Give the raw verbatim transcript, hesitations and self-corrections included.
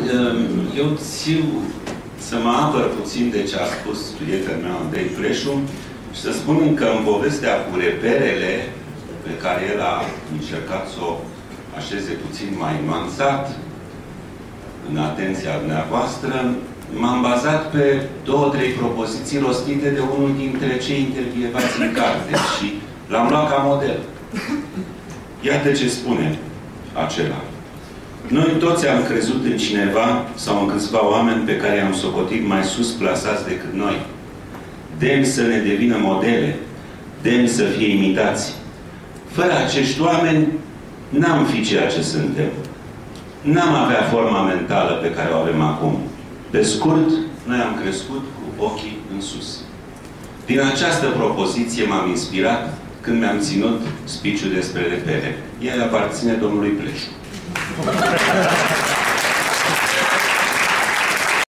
eu țiu să mă apăr puțin de ce a spus prietenul meu, Andrei Pleșu, și să spun că în povestea cu reperele, pe care el a încercat să o așeze puțin mai nuanțat, în atenția dumneavoastră, m-am bazat pe două, trei propoziții rostite de unul dintre cei intervievați în carte și l-am luat ca model. Iată ce spune acela. Noi toți am crezut în cineva sau în câțiva oameni pe care i-am socotit mai sus plasați decât noi. Demn să ne devină modele, demn să fie imitați. Fără acești oameni, n-am fi ceea ce suntem. N-am avea forma mentală pe care o avem acum. Pe scurt, noi am crescut cu ochii în sus. Din această propoziție m-am inspirat când mi-am ținut speech-ul despre repere. El aparține domnului Pleșu.